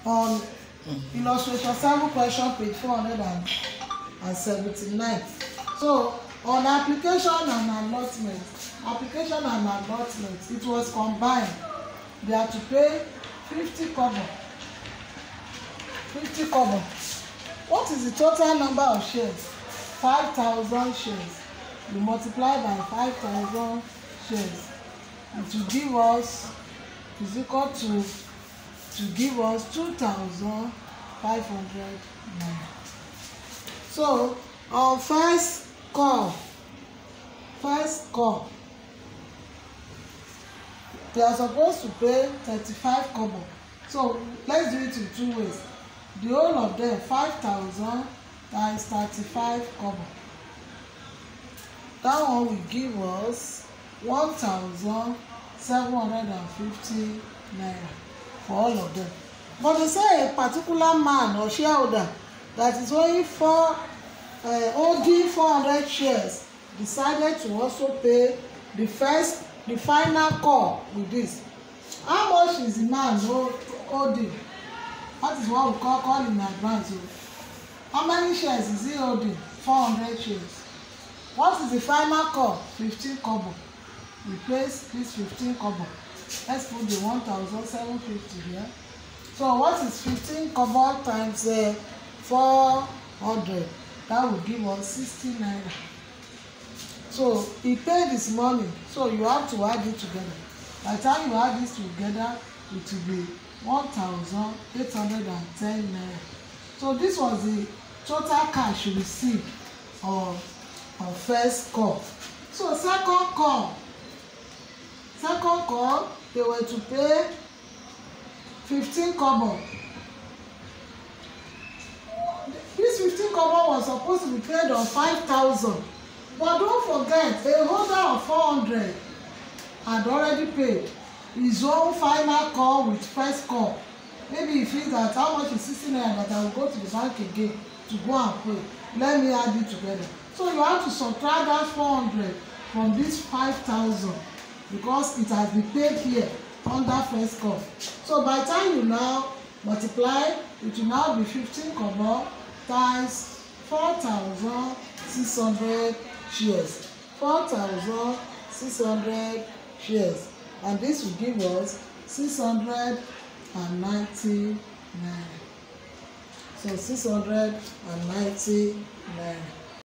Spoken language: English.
on illustration 7 question page 479. So on application and allotment, it was combined. They are to pay 50 kobo. 50 kobo. What is the total number of shares? 5,000 shares. You multiply by 5,000 shares. It will give us, is equal to give us 2,500 naira. So on first call, they are supposed to pay 35 kobo. So let's do it in 2 ways. The whole of them, 5,000 times 35 kobo. That one will give us 1,750 naira for all of them. But they say a particular man or shareholder that is holding 400 shares decided to also pay the final call with this. How much is the man holding? That is what we call in advance. How many shares is he holding? 400 shares. What is the final call? 15 kobo. Replace this 15 kobo. Let's put the 1,750 here. So what is 15 kobo times 400? That will give us 60 naira. So he paid his money. So you have to add it together. By the time you add this together, it will be 1,810 naira. So this was the total cash you received on first call. So second call, they were to pay 15 kobo. This 15 kobo was supposed to be paid on 5,000. But don't forget, a holder of 400 had already paid his own final call with first call. Maybe he feels that how much is 60 naira, but I will go to the bank again to go and pay. Let me add it together. So you have to subtract that 400 from this 5,000 because it has been paid here under first call. So by the time you now multiply, it will now be 15 kobo times 4,600 shares. 4,600 shares. And this will give us 690 naira. So 690 naira.